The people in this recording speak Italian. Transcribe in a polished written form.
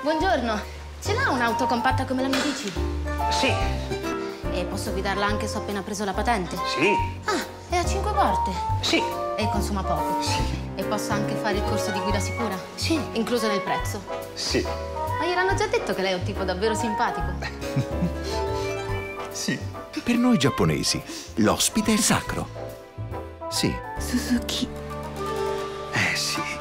Buongiorno. Ce l'ha un'auto compatta come la mia bici? Sì. E posso guidarla anche se ho appena preso la patente? Sì. Ah, e ha 5 porte? Sì. E consuma poco? Sì. E posso anche fare il corso di guida sicura? Sì. Incluso nel prezzo? Sì. Ma gliel'hanno già detto che lei è un tipo davvero simpatico? Sì. Per noi giapponesi, l'ospite è sacro. Sì. Suzuki. Sì.